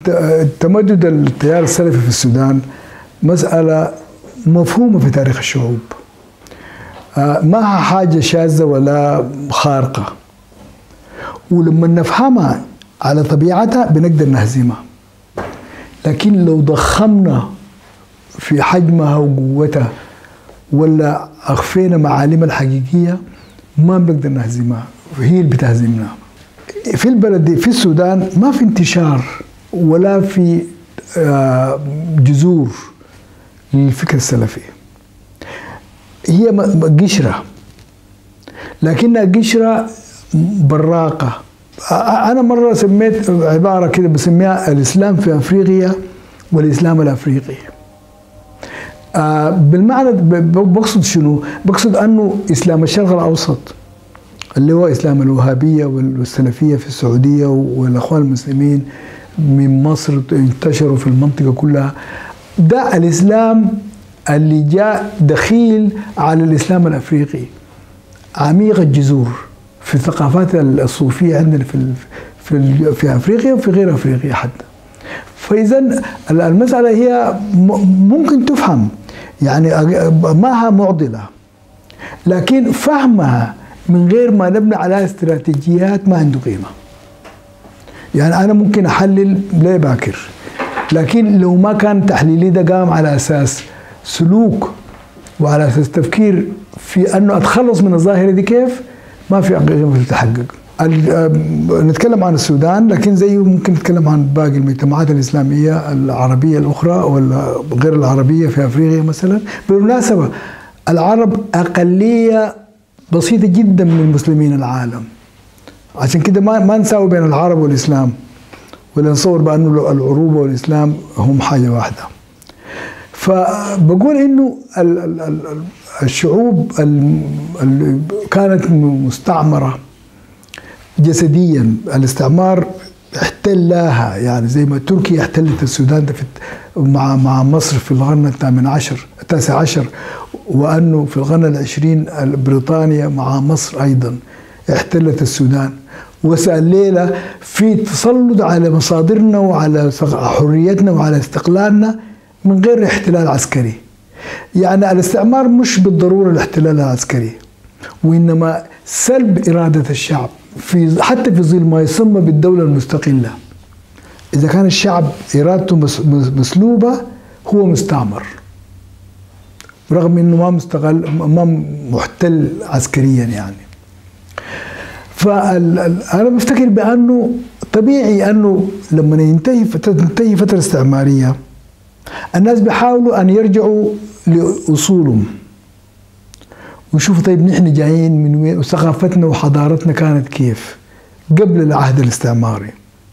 تمدد التيار السلفي في السودان مسألة مفهومة في تاريخ الشعوب، ما حاجة شاذة ولا خارقة، ولما نفهمها على طبيعتها بنقدر نهزمها. لكن لو ضخمنا في حجمها وقوتها ولا أخفينا معالمها الحقيقية ما بنقدر نهزمها، هي اللي بتهزمنا. في البلد دي في السودان ما في انتشار ولا في جذور للفكر السلفي، هي قشرة، لكنها قشرة براقة. أنا مرة سميت عبارة كده بسميها الإسلام في أفريقيا والإسلام الأفريقي. بالمعنى بقصد شنو؟ بقصد أنه إسلام الشرق الأوسط اللي هو إسلام الوهابية والسلفية في السعودية والأخوان المسلمين من مصر انتشروا في المنطقة كلها، ده الإسلام اللي جاء دخيل على الإسلام الأفريقي عميق الجذور في الثقافات الصوفية عندنا في أفريقيا وفي غير أفريقيا حتى. فإذا المسألة هي ممكن تفهم، يعني ماها معضلة، لكن فهمها من غير ما نبني على استراتيجيات ما عنده قيمة. يعني أنا ممكن أحلل ليه باكر، لكن لو ما كان تحليلي ده قام على أساس سلوك وعلى أساس تفكير في أنه أتخلص من الظاهرة دي كيف، ما في قيمة تتحقق. نتكلم عن السودان، لكن زيه ممكن نتكلم عن باقي المجتمعات الإسلامية العربية الأخرى ولا غير العربية في أفريقيا مثلا. بالمناسبة العرب أقلية بسيطة جدا من مسلمين العالم، عشان كده ما نساوي بين العرب والإسلام ولا نصور بأنه العروبة والإسلام هم حاجة واحدة. فبقول إنه الشعوب اللي كانت مستعمرة جسديا، الاستعمار احتلها، يعني زي ما تركيا احتلت السودان مع مصر في القرن التاسع عشر، وأنه في القرن العشرين بريطانيا مع مصر أيضا احتلت السودان. وسأليلة في تسلط على مصادرنا وعلى حريتنا وعلى استقلالنا من غير احتلال عسكري. يعني الاستعمار مش بالضرورة الاحتلال العسكري، وإنما سلب إرادة الشعب حتى في ظل ما يسمى بالدولة المستقلة. إذا كان الشعب إرادته مسلوبة هو مستعمر، رغم إنه ما محتل عسكريا يعني. فأنا بفتكر بأنه طبيعي أنه لما تنتهي فترة استعمارية الناس بيحاولوا أن يرجعوا لأصولهم ويشوفوا طيب نحن جايين من وين وثقافتنا وحضارتنا كانت كيف قبل العهد الاستعماري.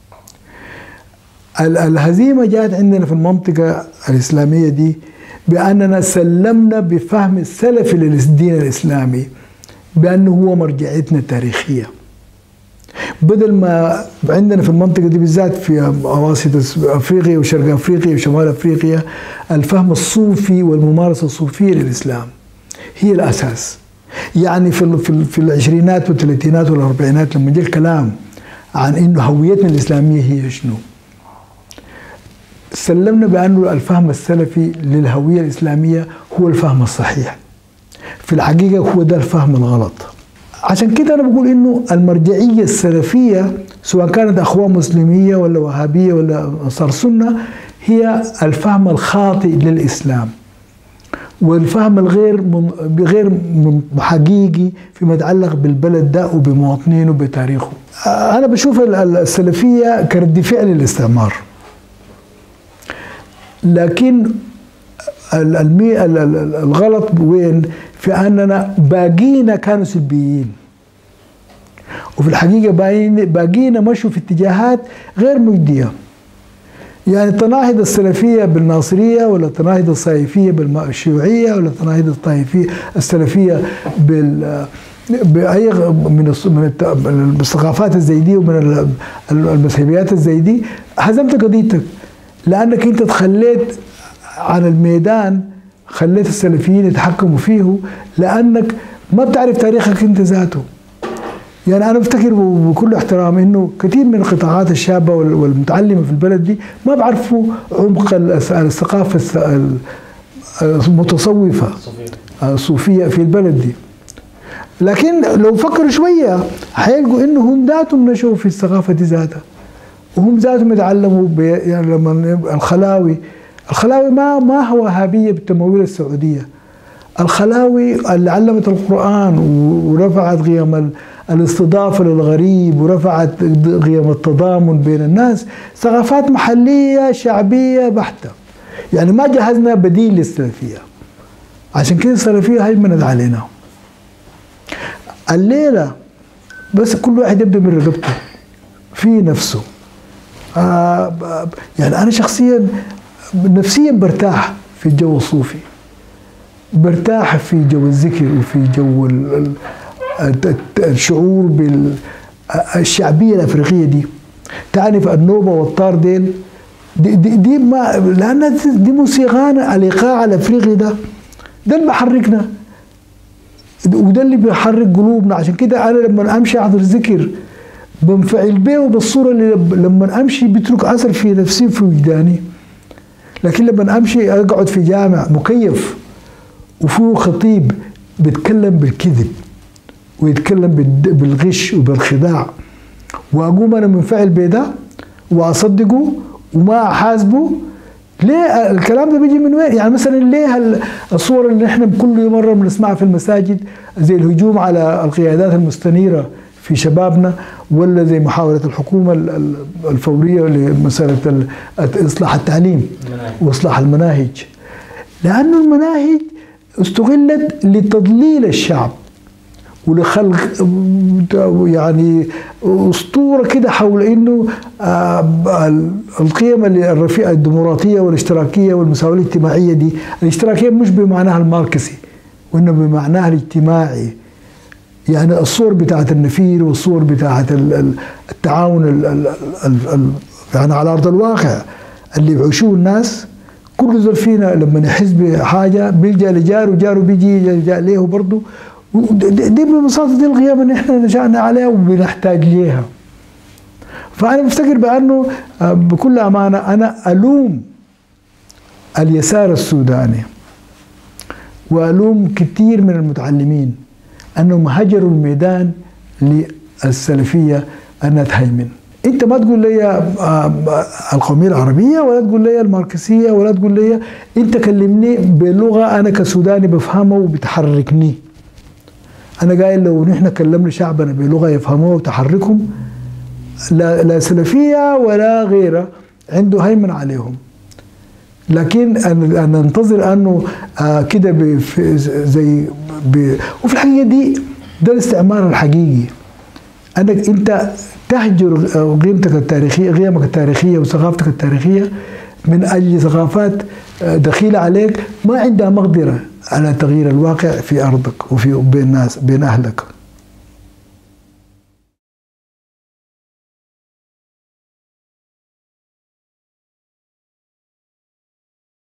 الهزيمة جاءت عندنا في المنطقة الإسلامية دي بأننا سلمنا بفهم السلفي للدين الإسلامي بأنه هو مرجعيتنا التاريخية، بدل ما عندنا في المنطقة دي بالذات في أواسط أفريقيا وشرق أفريقيا وشمال أفريقيا الفهم الصوفي والممارسة الصوفية للإسلام هي الأساس. يعني في العشرينات والثلاثينات والأربعينات لما جاء الكلام عن إنه هويتنا الإسلامية هي شنو، سلمنا بأنه الفهم السلفي للهوية الإسلامية هو الفهم الصحيح، في الحقيقة هو ده الفهم الغلط. عشان كده أنا بقول إنه المرجعية السلفية سواء كانت أخوان مسلمية ولا وهابية ولا أنصار سنة هي الفهم الخاطئ للإسلام والفهم غير حقيقي فيما يتعلق بالبلد ده وبمواطنينه وبتاريخه. أنا بشوف السلفية كرد فعل للاستعمار، لكن الغلط وين؟ في أننا باقينا كانوا سلبيين، وفي الحقيقة باقينا مشوا في اتجاهات غير مجدية. يعني التناهض السلفية بالناصرية ولا التناهض الصائفية بالشيوعية ولا التناهض الطائفية السلفية بأي من الثقافات الزيدية ومن المذهبيات الزيدية، هزمت قضيتك لأنك أنت تخليت عن الميدان، خليت السلفيين يتحكموا فيه لأنك ما بتعرف تاريخك أنت ذاته. يعني أنا بفتكر بكل احترام إنه كثير من القطاعات الشابة والمتعلمة في البلد دي ما بعرفوا عمق الثقافة المتصوفة الصوفية في البلد دي. لكن لو فكروا شوية حيلقوا إنه هم ذاتهم نشأوا في الثقافة دي ذاتها، وهم ذاتهم يتعلموا يعني لما الخلاوي ما هو وهابية بالتمويل السعودية. الخلاوي اللي علمت القرآن ورفعت قيم الاستضافة للغريب ورفعت قيم التضامن بين الناس، ثقافات محلية شعبية بحتة. يعني ما جهزنا بديل للسلفية، عشان كده السلفية هيمنت علينا. الليلة بس كل واحد يبدأ من رقبته في نفسه. يعني أنا شخصيا نفسيا برتاح في الجو الصوفي، برتاح في جو الذكر وفي جو الشعور بالشعبية الأفريقية دي. تعرف النوبة والطار دي ما لأن دي موسيقانا، الإيقاع الأفريقي ده اللي بحركنا وده اللي بيحرك قلوبنا. عشان كده أنا لما أمشي أحضر ذكر بنفعل بيه وبالصورة اللي لما أمشي بيترك أثر في نفسي في وجداني. لكن لما أمشي أقعد في جامع مكيف وفيه خطيب بيتكلم بالكذب ويتكلم بالغش وبالخداع، وأقوم أنا منفعل بده وأصدقه وما أحاسبه، ليه الكلام ده بيجي من وين؟ يعني مثلا ليه الصور اللي احنا كل مرة بنسمعها في المساجد زي الهجوم على القيادات المستنيرة في شبابنا، ولا زي محاولة الحكومة الفورية لمسألة إصلاح التعليم وإصلاح المناهج؟ لأنه المناهج استغلت لتضليل الشعب ولخلق يعني أسطورة كده حول إنه القيم الرفيعة الديمقراطية والاشتراكية والمساواة الاجتماعية دي، الاشتراكية مش بمعناها الماركسي وإنما بمعناها الاجتماعي. يعني الصور بتاعت النفير والصور بتاعت التعاون يعني على أرض الواقع اللي بيعيشوه الناس، كل زول فينا لما يحس بحاجة بيلجأ لجاره وجاره بيجي يلجأ له برضه. دي ببساطة دي القيم اللي احنا نشأنا عليها وبنحتاج ليها. فأنا بفتكر بأنه بكل أمانة أنا ألوم اليسار السوداني وألوم كثير من المتعلمين أنهم هجروا الميدان للسلفية أنها تهيمن. أنت ما تقول لي القومية العربية ولا تقول لي الماركسية ولا تقول لي، أنت كلمني بلغة أنا كسوداني بفهمها وبتحركني. أنا قايل لو نحن كلمنا شعبنا بلغة يفهموها وتحركهم، لا سلفية ولا غيرها عنده هيمن عليهم. لكن أن ننتظر أنه كده وفي الحقيقة ده الاستعمار الحقيقي، أنك أنت تهجر قيمك التاريخية وثقافتك التاريخية من أجل ثقافات دخيلة عليك ما عندها مقدرة على تغيير الواقع في أرضك وفي بين الناس بين أهلك.